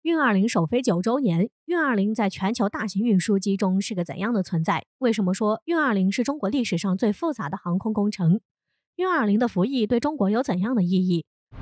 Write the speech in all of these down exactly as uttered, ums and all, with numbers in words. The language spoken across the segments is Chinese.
运二零首飞九周年，运二零在全球大型运输机中是个怎样的存在？为什么说运二零是中国历史上最复杂的航空工程？运二零的服役对中国有怎样的意义？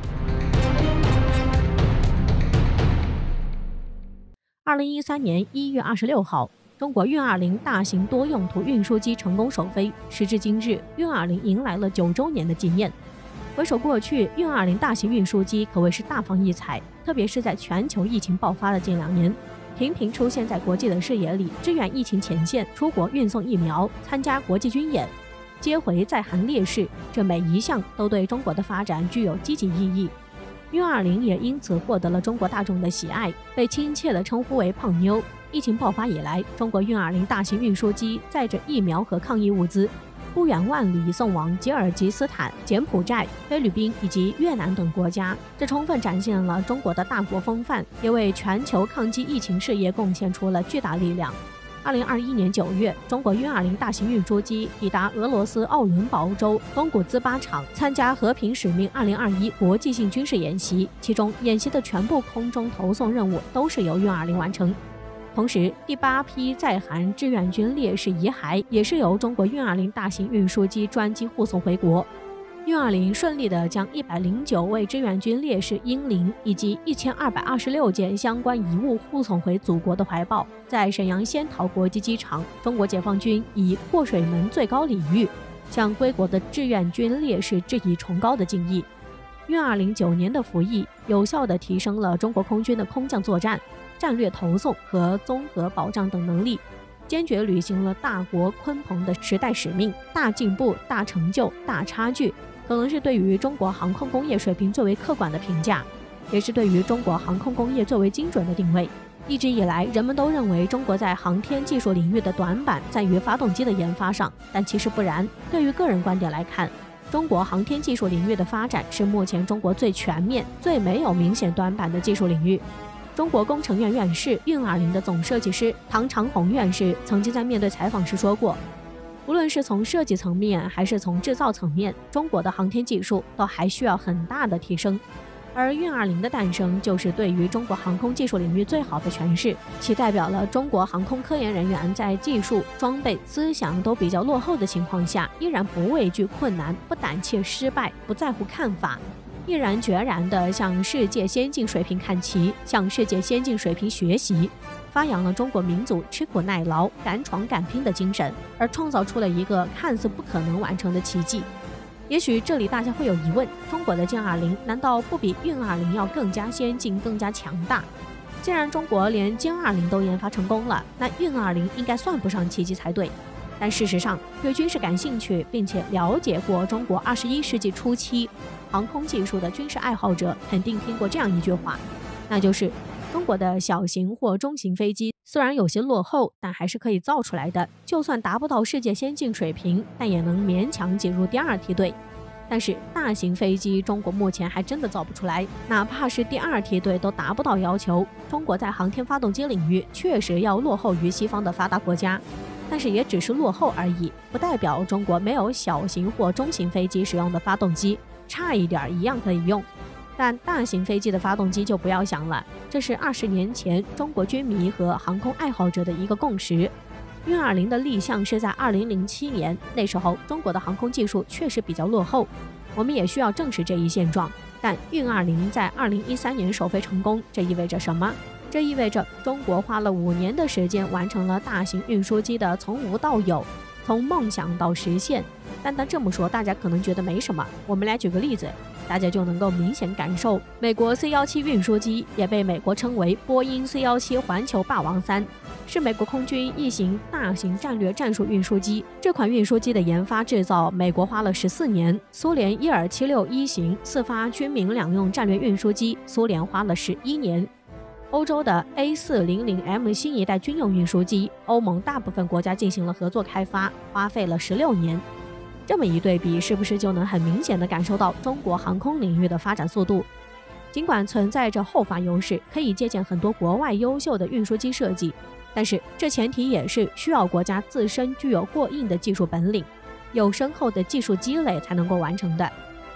二零一三年一月二十六号，中国运二零大型多用途运输机成功首飞，时至今日，运二零迎来了九周年的纪念。回首过去，运二零大型运输机可谓是大放异彩，特别是在全球疫情爆发的近两年，频频出现在国际的视野里，支援疫情前线，出国运送疫苗，参加国际军演，接回在韩烈士，这每一项都对中国的发展具有积极意义。运二零也因此获得了中国大众的喜爱，被亲切地称呼为胖妞。疫情爆发以来，中国运二零大型运输机载着疫苗和抗疫物资不远万里送往吉尔吉斯坦、柬埔寨、菲律宾以及越南等国家，这充分展现了中国的大国风范，也为全球抗击疫情事业贡献出了巨大力量。二零二一年九月，中国运二零大型运输机抵达俄罗斯奥伦堡州东古兹巴场，参加和平使命二零二一国际性军事演习，其中演习的全部空中投送任务都是由运二零完成。同时，第八批在韩志愿军烈士遗骸也是由中国运二零大型运输机专机护送回国。运二零顺利地将一百零九位志愿军烈士英灵以及一千二百二十六件相关遗物护送回祖国的怀抱。在沈阳仙桃国际机场，中国解放军以过水门最高礼遇，向归国的志愿军烈士致以崇高的敬意。运二零九年的服役，有效地提升了中国空军的空降作战、战略投送和综合保障等能力，坚决履行了大国鲲鹏的时代使命。大进步、大成就、大差距，可能是对于中国航空工业水平最为客观的评价，也是对于中国航空工业最为精准的定位。一直以来，人们都认为中国在航天技术领域的短板在于发动机的研发上，但其实不然。对于个人观点来看，中国航天技术领域的发展是目前中国最全面、最没有明显短板的技术领域。中国工程院院士、运二零的总设计师唐长红院士曾经在面对采访时说过，无论是从设计层面还是从制造层面，中国的航天技术都还需要很大的提升。而运二零的诞生就是对于中国航空技术领域最好的诠释，其代表了中国航空科研人员在技术、装备、思想都比较落后的情况下，依然不畏惧困难，不胆怯失败，不在乎看法，毅然决然地向世界先进水平看齐，向世界先进水平学习，发扬了中国民族吃苦耐劳、敢闯敢拼的精神，而创造出了一个看似不可能完成的奇迹。也许这里大家会有疑问，中国的歼二零难道不比运二零要更加先进、更加强大？既然中国连歼二零都研发成功了，那运二零应该算不上奇迹才对。但事实上，对军事感兴趣并且了解过中国二十一世纪初期航空技术的军事爱好者肯定听过这样一句话，那就是中国的小型或中型飞机虽然有些落后，但还是可以造出来的，就算达不到世界先进水平，但也能勉强挤入第二梯队。但是大型飞机中国目前还真的造不出来，哪怕是第二梯队都达不到要求。中国在航天发动机领域确实要落后于西方的发达国家，但是也只是落后而已，不代表中国没有小型或中型飞机使用的发动机，差一点一样可以用。但大型飞机的发动机就不要想了，这是二十年前中国军迷和航空爱好者的一个共识。运二零的立项是在二零零七年，那时候中国的航空技术确实比较落后，我们也需要正视这一现状。但运二零在二零一三年首飞成功，这意味着什么？这意味着中国花了五年的时间完成了大型运输机的从无到有，从梦想到实现。单单这么说大家可能觉得没什么，我们来举个例子，大家就能够明显感受。美国 C 十七 运输机也被美国称为波音 C 十七 环球霸王三，是美国空军一型大型战略战术运输机。这款运输机的研发制造，美国花了十四年，苏联伊尔七六一型四发军民两用战略运输机，苏联花了十一年。欧洲的 A 四零零 M 新一代军用运输机，欧盟大部分国家进行了合作开发，花费了十六年。这么一对比，是不是就能很明显地感受到中国航空领域的发展速度？尽管存在着后发优势，可以借鉴很多国外优秀的运输机设计，但是这前提也是需要国家自身具有过硬的技术本领，有深厚的技术积累才能够完成的。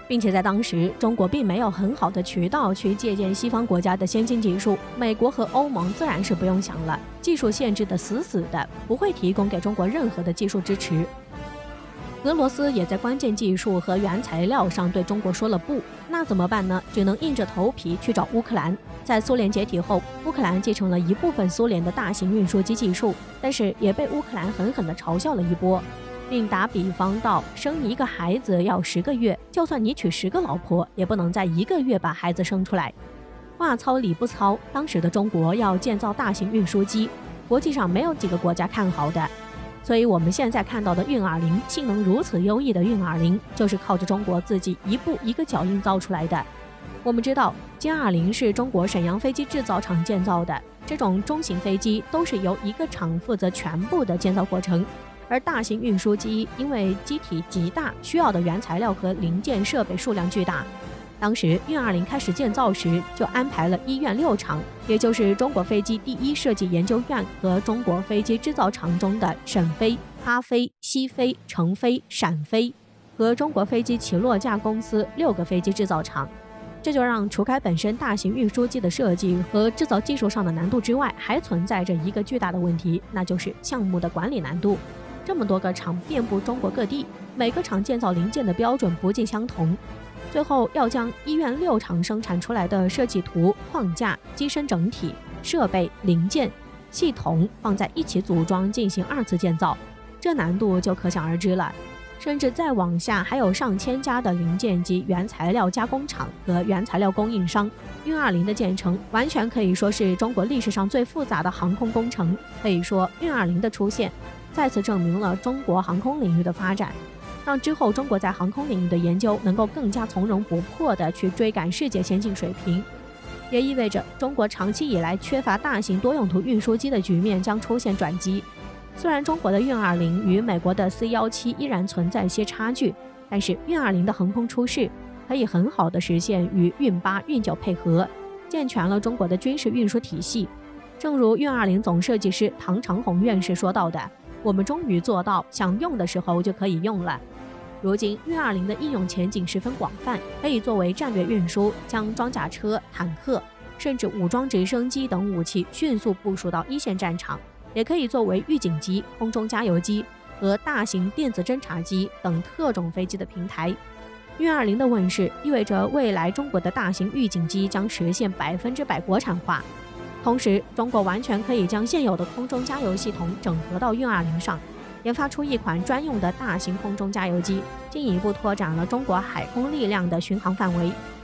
并且在当时，中国并没有很好的渠道去借鉴西方国家的先进技术，美国和欧盟自然是不用想了，技术限制的死死的，不会提供给中国任何的技术支持。俄罗斯也在关键技术和原材料上对中国说了不，那怎么办呢？只能硬着头皮去找乌克兰。在苏联解体后，乌克兰继承了一部分苏联的大型运输机技术，但是也被乌克兰狠狠地嘲笑了一波。并打比方道，生一个孩子要十个月，就算你娶十个老婆，也不能在一个月把孩子生出来。话糙理不糙，当时的中国要建造大型运输机，国际上没有几个国家看好的。所以我们现在看到的运二零，性能如此优异的运二零，就是靠着中国自己一步一个脚印造出来的。我们知道歼二零是中国沈阳飞机制造厂建造的，这种中型飞机都是由一个厂负责全部的建造过程。而大型运输机因为机体极大，需要的原材料和零件设备数量巨大。当时运二零开始建造时，就安排了医院六厂，也就是中国飞机第一设计研究院和中国飞机制造厂中的沈飞、哈飞、西飞、成飞、陕飞和中国飞机起落架公司六个飞机制造厂。这就让除开本身大型运输机的设计和制造技术上的难度之外，还存在着一个巨大的问题，那就是项目的管理难度。这么多个厂遍布中国各地，每个厂建造零件的标准不尽相同，最后要将医院六厂生产出来的设计图、框架、机身整体、设备、零件、系统放在一起组装进行二次建造，这难度就可想而知了。甚至再往下还有上千家的零件及原材料加工厂和原材料供应商。运二零的建成完全可以说是中国历史上最复杂的航空工程，可以说运二零的出现再次证明了中国航空领域的发展，让之后中国在航空领域的研究能够更加从容不迫地去追赶世界先进水平，也意味着中国长期以来缺乏大型多用途运输机的局面将出现转机。虽然中国的运二零与美国的 C 十七依然存在些差距，但是运二零的横空出世可以很好地实现与运八、运九配合，健全了中国的军事运输体系。正如运二零总设计师唐长红院士说到的，我们终于做到想用的时候就可以用了。如今运二零的应用前景十分广泛，可以作为战略运输，将装甲车、坦克甚至武装直升机等武器迅速部署到一线战场，也可以作为预警机、空中加油机和大型电子侦察机等特种飞机的平台。运二零的问世意味着未来中国的大型预警机将实现百分之百国产化，同时中国完全可以将现有的空中加油系统整合到运二零上，研发出一款专用的大型空中加油机，进一步拓展了中国海空力量的巡航范围。